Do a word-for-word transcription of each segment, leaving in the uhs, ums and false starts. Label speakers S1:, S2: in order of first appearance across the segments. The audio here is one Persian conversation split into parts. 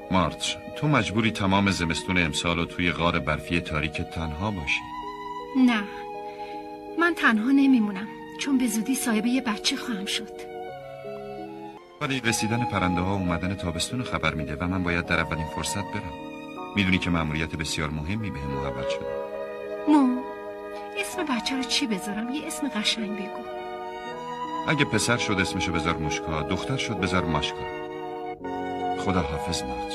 S1: مارچ، تو مجبوری تمام زمستون امسال رو توی غار برفی تاریک تنها باشی.
S2: نه، من تنها نمیمونم، چون به زودی صاحب یه بچه خواهم شد.
S1: ولی رسیدن پرنده ها اومدن تابستون خبر میده و من باید در اولین فرصت برم. میدونی که مأموریت بسیار مهمی بهم محول شده.
S2: مو، اسم بچه رو چی بذارم؟ یه اسم قشنگ بگو.
S1: اگه پسر شد اسمشو بذار موشکا، دختر شد بذار ماشکا. خدا حافظ مارچ.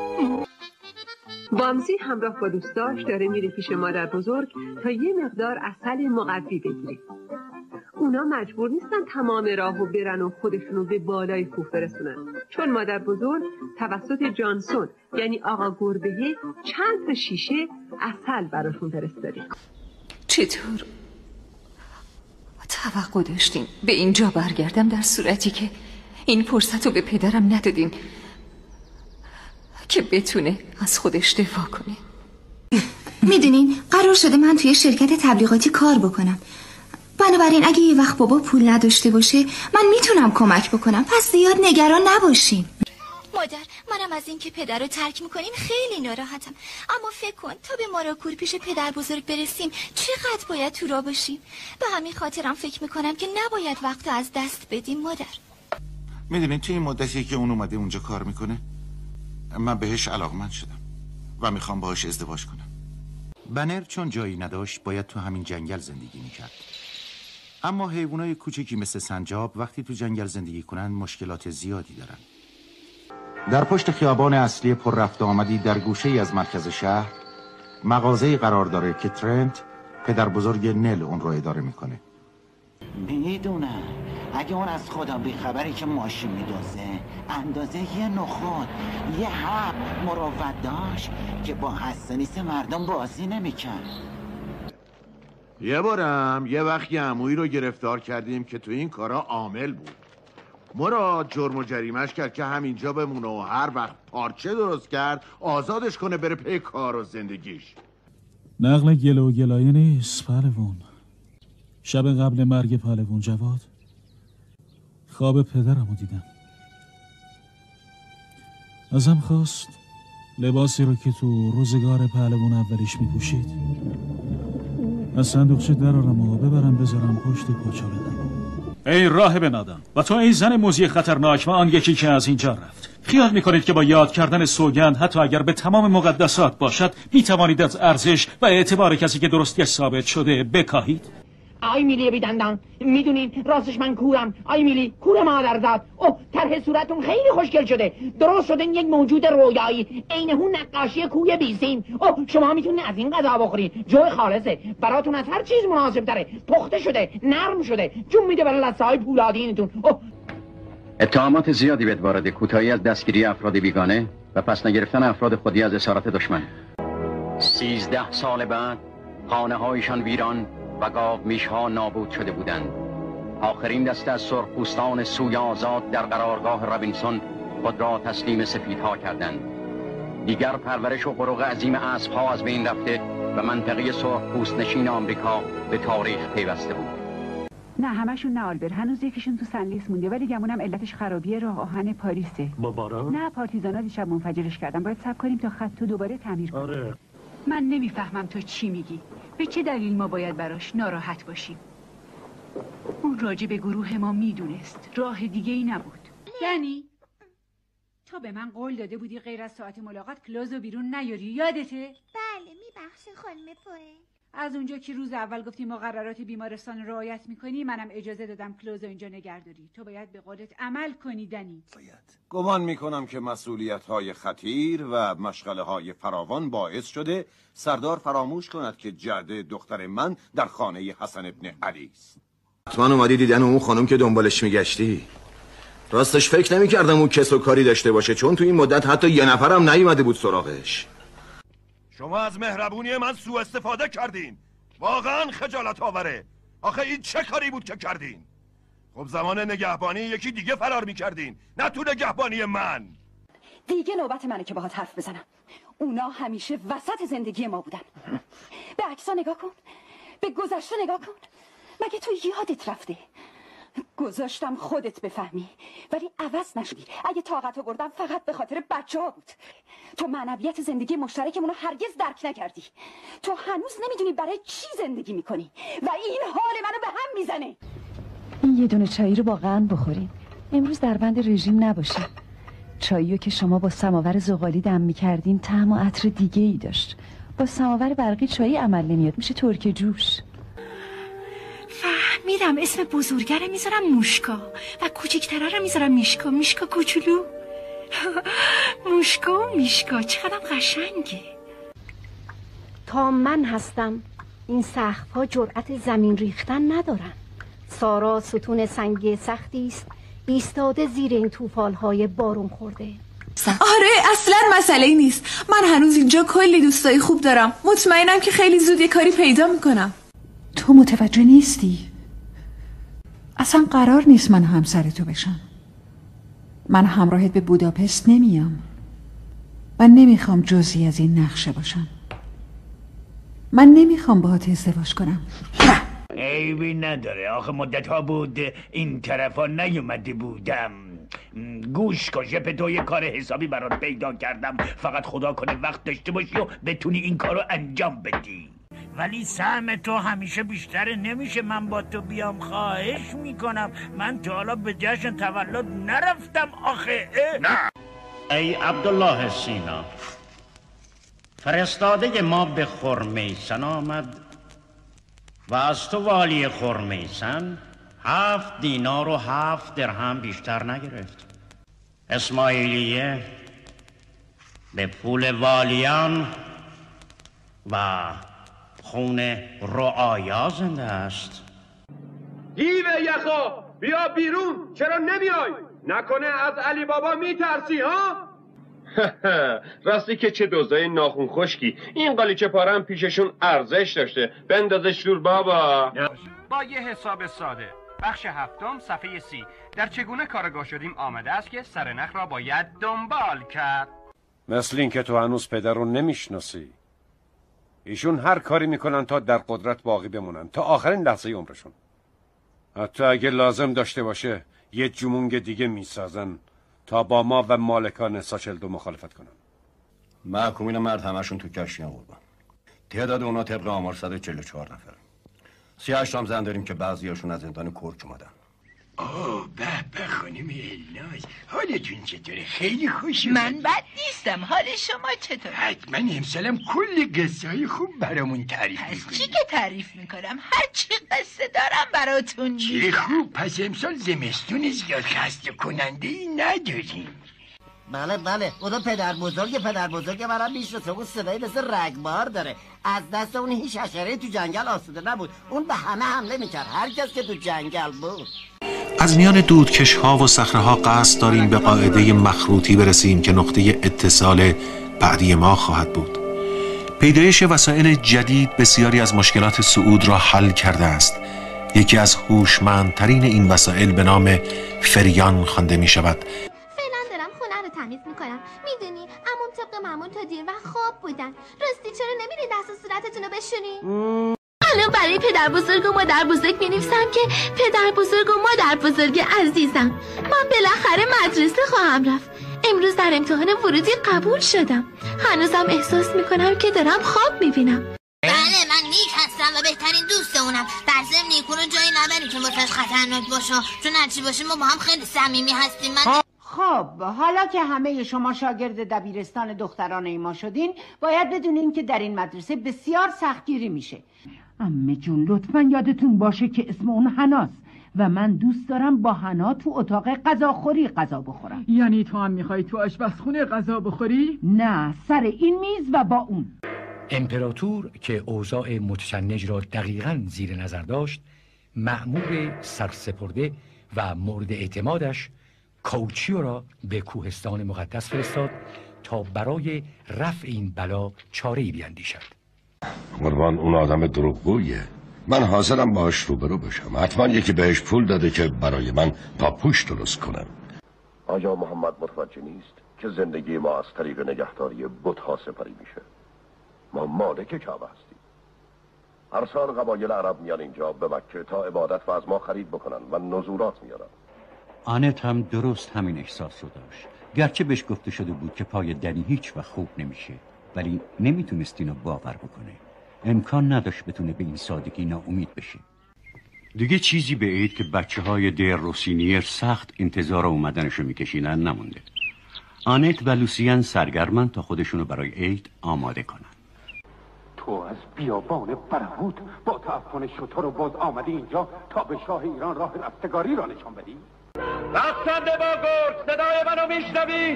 S3: بامزی همراه با دوستاش داره میره پیش مادر بزرگ تا یه مقدار عسل مقوی بگیره. اونا مجبور نیستن تمام راهو برن و خودشونو به بالای کوه برسونن، چون مادر بزرگ توسط جانسون یعنی آقا گربه چند تا شیشه عسل براشون فرستاده.
S4: چطور؟ توقع داشتیم به اینجا برگردم در صورتی که این فرصت رو به پدرم ندادین که بتونه از خودش دفاع کنه.
S5: میدونین قرار شده من توی شرکت تبلیغاتی کار بکنم، بنابراین اگه یه وقت بابا پول نداشته باشه من میتونم کمک بکنم، پس زیاد نگران نباشین.
S6: مادر، منم از این که پدر رو ترک میکنین خیلی ناراحتم، اما فکر کن تا به ماراکور پیش پدر بزرگ برسیم چقدر باید تو را باشیم. به همین خاطرم فکر میکنم که نباید وقت از دست بدیم مادر.
S7: میدونین توی این مدتی که اون اومده اونجا کار میکنه من بهش علاقمند شدم و میخوام باهاش ازدواج کنم. بنر چون جایی نداشت باید تو همین جنگل زندگی میکرد، اما حیوانای کوچکی مثل سنجاب وقتی تو جنگل زندگی کنن مشکلات زیادی دارن. در پشت خیابان اصلی پر رفت آمدی در گوشه ای از مرکز شهر مغازه‌ای قرار داره که ترنت پدر بزرگ نل اون رو اداره میکنه.
S8: میدونم اگه اون از خدا بیخبری که ماشین میدوزه اندازه یه نخود یه حب مروت داشت که با حسنیس مردم بازی نمیکرد.
S9: یه بارم یه وقت یه عمویی رو گرفتار کردیم که تو این کارا عامل بود. مراد جرم و جریمش کرد که همینجا بمونه و هر وقت پارچه درست کرد آزادش کنه بره پی کار و زندگیش.
S10: نقل گله و گلایه نیست پهلوان. شب قبل مرگ پهلوان جواد خواب پدرمو دیدم. ازم خواست لباسی رو که تو روزگار پهلوان اولیش میپوشید از صندوقچه درارم و ببرم بذارم پشت پاچالتم.
S11: ای راهب نادان و تو ای زن موذی خطرناک و آن یکی که از اینجا رفت، خیال میکنید که با یاد کردن سوگند حتی اگر به تمام مقدسات باشد میتوانید از ارزش و اعتبار کسی که درستیش ثابت شده بکاهید؟
S12: آی میلی بیدندان، میدونین راستش من کورم. آی میلی کور مادر زاد. اوه طرح صورتون خیلی خوشگل شده، درست شدن یک موجود رویایی، عین اون نقاشی کوی بیسیم. اوه شما میتونین از این غذا بخورین، جو خالصه، براتون از هر چیز مناسب تره، پخته شده، نرم شده، جون میده برای لثه های پولادینتون. اوه
S13: اتهامات زیادی به وارد کوتاهی از دستگیری افراد بیگانه و پس نگرفتن افراد خودی از اسارت دشمن. سیزده سال بعد خانه هایشان ویران و گاو میشها نابود شده بودند. آخرین دسته از سرخپوستان سوی آزاد در قرارگاه رابینسون خود را تسلیم سفیدها کردند. دیگر پرورش و قروق عظیم اسبها از بین رفته و منطقه سرخپوست نشین آمریکا به تاریخ پیوسته بود.
S14: نه همشون نه آلبر، هنوز یکیشون تو سنلیس مونده، ولی گمونم علتش خرابی راه آهن پاریسه.
S11: با باران؟
S14: نه پارتیزانا دیشب منفجرش کردن، باید صبر کنیم تا خطو دوباره تعمیر کنیم.
S11: آره.
S14: من نمیفهمم تو چی میگی. به چه دلیل ما باید براش ناراحت باشیم؟ اون راجع به گروه ما میدونست، راه دیگه ای نبود. یعنی تو به من قول داده بودی غیر از ساعت ملاقات کلوزو بیرون نیاری، یادته؟
S6: بله میبخشین خانم پوه.
S14: از اونجا که روز اول گفتی مقررات بیمارستان رعایت میکنی، منم اجازه دادم کلوزو اینجا نگهداری. تو باید به قولت عمل کنی دنی.
S9: گمان میکنم که مسئولیت‌های خطیر و مشغله‌های فراوان باعث شده سردار فراموش کند که جعده دختر من در خانه حسن ابن علی است.
S15: حتما اومدی دیدن اون خانم که دنبالش میگشتی. راستش فکر نمی‌کردم اون کس و کاری داشته باشه، چون تو این مدت حتی یه نفرم نیومده بود سراغش.
S9: شما از مهربونی من سوء استفاده کردین. واقعا خجالت آوره. آخه این چه کاری بود که کردین؟ خب زمان نگهبانی یکی دیگه فرار میکردین، نه تو نگهبانی من.
S16: دیگه نوبت منه که باهات حرف بزنم. اونا همیشه وسط زندگی ما بودن. به عکس‌ها نگاه کن، به گذشته نگاه کن. مگه تو یادت رفته؟ گذاشتم خودت بفهمی ولی عوض نشدی. اگه طاقت آوردم فقط به خاطر بچه ها بود. تو معنویت زندگی مشترکمون رو هرگز درک نکردی. تو هنوز نمیدونی برای چی زندگی میکنی و این حال منو به هم میزنه. این یه دونه چایی رو با قند بخورین. امروز در بند رژیم نباشین. چاییو که شما با سماور زغالی دم میکردین طعم و عطر دیگه ای داشت. با سماور برقی چایی عمل نمیاد، میشه ترک جوش.
S2: فهمیدم اسم بزرگه رو میذارم موشکا و کوچکتره رو میذارم میشکا. میشکا کوچولو. موشکا و میشکا چقدر قشنگه.
S17: تا من هستم این سقف‌ها جرأت زمین ریختن ندارن. سارا ستون سنگی سختی است ایستاده زیر این طوفال‌های بارون خورده.
S5: آره اصلا مسئله ای نیست. من هنوز اینجا کلی دوستای خوب دارم. مطمئنم که خیلی زود یه کاری پیدا میکنم.
S14: تو متوجه نیستی؟ اصلا قرار نیست من همسر تو بشم. من همراهت به بوداپست نمیام. من نمیخوام جزئی از این نقشه باشم. من نمیخوام باهات ازدواج کنم.
S18: عیبی نداره، آخه مدت ها بود این طرفا نیومده بودم. گوش کن شپ تو یه کار حسابی برات پیدا کردم، فقط خدا کنه وقت داشته باشی و بتونی این کارو انجام بدی. ولی سهم تو همیشه بیشتره، نمیشه من با تو بیام. خواهش میکنم، من تا حالا به جشن تولد نرفتم آخه.
S13: نه ای عبدالله سینا، فرستاده ما به خرمیسن آمد و از تو والی خرمیسن هفت دینار و هفت درهم بیشتر نگرفت. اسماعیلیه به پول والیان و خون رعایا زنده است.
S19: دیو یخا بیا بیرون، چرا نمیای؟ نکنه از علی بابا میترسی ها؟ راستی که چه دوزای ناخون خشکی، این قالیچه پارم پیششون ارزش داشته، بندازش دور بابا.
S20: با یه حساب ساده، بخش هفتم صفحه سی، در چگونه کارگاه شدیم آمده است که سرنخ را باید دنبال کرد.
S21: مثل این که تو هنوز پدر رو نمیشناسی. ایشون هر کاری میکنن تا در قدرت باقی بمونن تا آخرین لحظه عمرشون. حتی اگه لازم داشته باشه یه جمونگ دیگه میسازن تا با ما و مالکان ساچلدو مخالفت کنن.
S15: محکومین مرد همشون تو کشتیان قربان. تعداد اونا طبق آمار صد و چهل و چهار نفر. سی هشت هم زن داریم که بعضیاشون از زندان کرج اومدن.
S18: اوه به به خانم الناز، حالتون چطوره؟ خیلی خوش
S22: من بد نیستم، حال شما چطوره؟
S18: حتما امسالم کلی قصه های خوب برامون تعریف
S22: پس
S18: میکنی.
S22: چی که تعریف میکنم؟ هر چی قصه دارم براتون
S18: چه
S22: میگم.
S18: خوب، پس امسال زمستون زیاد خسته کننده ای نداریم.
S23: بله بله، اون پدر بزرگ پدر بزرگ منم میشناسه. اون صدایی مثل رگبار داره. از دست اون هیچ حشره تو جنگل آسوده نبود. اون به همه حمله میکرد، هر کس که تو جنگل بود.
S24: از میان دودکش ها و صخره ها قصد داریم به قاعده مخروطی برسیم که نقطه اتصال بعدی ما خواهد بود. پیدایش وسایل جدید بسیاری از مشکلات صعود را حل کرده است. یکی از هوشمندترین این وسایل به نام فریان خوانده می شود.
S6: تمیز میکنم. میدونی عموم طبق معمول تا دیر و خواب بودن. راستی چرا نمیری دست و صورتتون رو بشونی؟ الان برای پدر بزرگ و مادر بزرگ مینویسم که پدر بزرگ و مادر بزرگ عزیزم، من بالاخره مدرسه خواهم رفت. امروز در امتحان ورودی قبول شدم. هنوزم احساس میکنم که دارم خواب میبینم.
S25: بله من نیک هستم و بهترین دوست اونم. در ضمن نیکو رو جایی نبری که واسش خطرناک باشه، چون هرچی باشه ما با هم خیلی صمیمی هستیم. من
S12: خب حالا که همه شما شاگرد دبیرستان دخترانه ما شدین، باید بدونین که در این مدرسه بسیار سختگیری میشه. عمه جون لطفا یادتون باشه که اسم اون حناست و من دوست دارم با حنا تو اتاق غذاخوری غذا بخورم.
S26: یعنی تو هم میخوای تو آشپزخونه غذا بخوری؟
S12: نه، سر این میز و با اون.
S27: امپراتور که اوضاع متشنج را دقیقاً زیر نظر داشت، مأمور سرسپرده و مورد اعتمادش کوچیو را به کوهستان مقدس فرستاد تا برای رفع این بلا چاره‌ای بیندیشد.
S28: قربان اون آدم دروغگویه. من حاضرم باهاش روبرو بشم. حتما یکی بهش پول داده که برای من پاپوش درست کنم.
S29: آیا محمد متوجه نیست که زندگی ما از طریق نگهداری بت‌ها سپری میشه؟ ما مالک کعبه هستیم. ارسال قبایل عرب میان اینجا به مکه تا عبادت و از ما خرید بکنن و نذورات میارن.
S30: آنت هم درست همین احساس رو داشت.
S13: گرچه بهش گفته شده بود که پای دنی هیچ وقت خوب نمیشه، ولی نمیتونست اینو باور بکنه. امکان نداشت بتونه به این سادگی ناامید بشه. دیگه چیزی به عید که بچه های در روسینیر سخت انتظار اومدنشو میکشیدن نمونده. آنت و لوسیان سرگرمن تا خودشونو برای عید آماده کنن.
S1: تو از بیابان برهوت با تعفن شتر و باز آمدی اینجا تا به شاه ایران راه رفتگاری را نشان بدی؟
S19: رقصنده با گرد، صدای منو میشنوی؟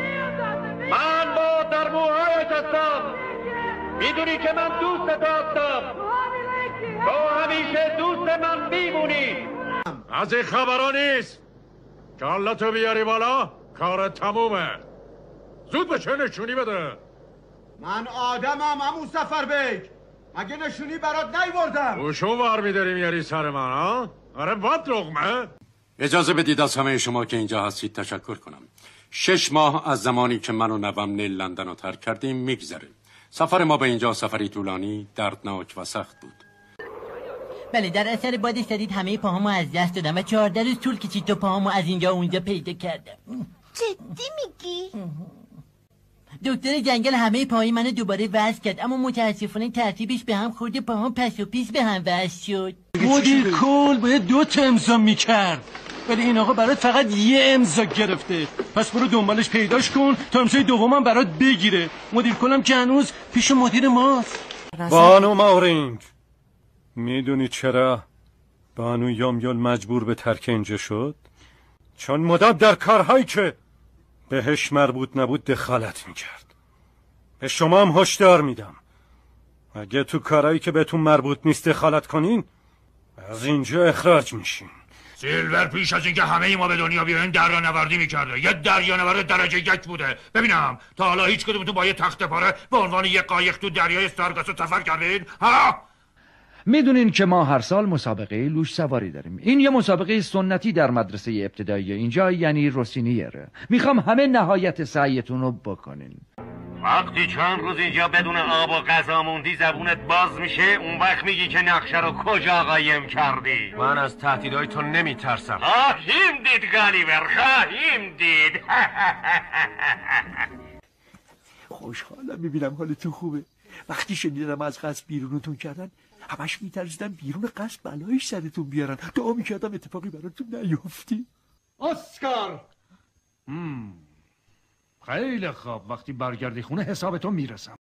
S19: من با در موهایت هستم. میدونی که من دوست هستم. تو همیشه دوست من میمونی.
S3: از این خبرها نیست که الله تو بیاری بالا کار تمومه. زود بشه نشونی بده.
S4: من آدمم عمو سفر بیگ، مگه نشونی برات نیوردم؟
S3: گوشون ور میداری میاری سر من ها؟ آره باد لقمه.
S21: اجازه بدید از همه شما که اینجا هستید تشکر کنم. شش ماه از زمانی که من و نوام نیل لندن رو ترک کردیم میگذره. سفر ما به اینجا سفری طولانی، دردناک و سخت بود.
S7: بله، در اثر باد شدید همه پاهامو از دست دادم و چهارده روز طول کشید تا پاهامو از اینجا اونجا پیدا کردم.
S25: جدی میگی؟
S7: دکتر جنگل همه پاهای منو دوباره وصل کرد، اما متاسفانه ترتیبش به هم خورده، پاهام پس و پیش به هم وصل شد.
S8: مدیر کل باید دو تا امضا میکرد، ولی این آقا برات فقط یه امضا گرفته. پس برو دنبالش پیداش کن تا امضای دومم برات بگیره. مدیر کلم که هنوز پیش مدیر ماست.
S3: بانو ماورینگ، میدونی چرا بانو یامیل مجبور به ترک اینجا شد؟ چون مدام در کارهایی که بهش مربوط نبود دخالت میکرد. به شما هم هشدار میدم اگه تو کارهایی که بهتون مربوط نیست دخالت کنین از اینجا اخراج میشین.
S18: سیلور پیش از اینکه همه ما به دنیا بیایم دریانوردی میکرده. یه دریانورد درجه یک بوده. ببینم تا حالا هیچ کدومتون با یه تخت پاره به عنوان یه قایق تو دریای سارگاسو سفر کردین؟ ها؟
S27: میدونین که ما هر سال مسابقه لوش سواری داریم. این یه مسابقه سنتی در مدرسه ابتدایی اینجا، یعنی روسینیره. میخوام همه نهایت سعیتون رو بکنین.
S20: وقتی چند روز اینجا بدون آب و غذا موندی زبونت باز میشه، اون وقت میگی که نقشه رو کجا قایم کردی.
S3: من از تهدیدهای تو نمیترسم.
S20: خواهیم دید گالیور، خواهیم دید.
S9: خوشحالم میبینم حالتون خوبه. وقتی شنیدم از قصد بیرونتون کردن همش میترسیدم بیرون قصد بلایش سرتون بیارن. دعا میکردم اتفاقی براتون نیفتی.
S27: اسکار خیلی خوب، وقتی برگردی خونه حسابتون میرسم.